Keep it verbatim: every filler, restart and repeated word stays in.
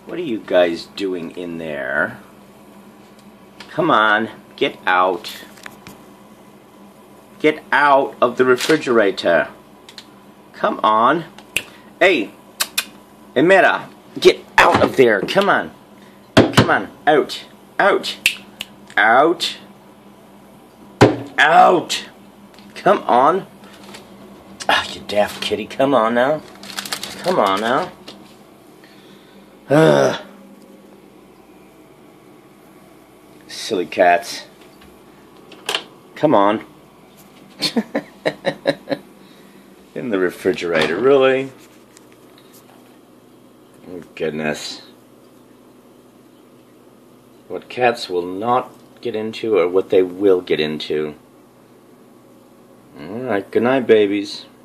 What are you guys doing in there? Come on, get out. Get out of the refrigerator. Come on. Hey, Hemera, get out of there. Come on. Come on. Out. Out. Out. Out. Come on. Ah, oh, you daft kitty. Come on now. Come on now. Ugh. Silly cats. Come on. In the refrigerator, really? Oh, goodness. What cats will not get into, or what they will get into. Alright, good night, babies.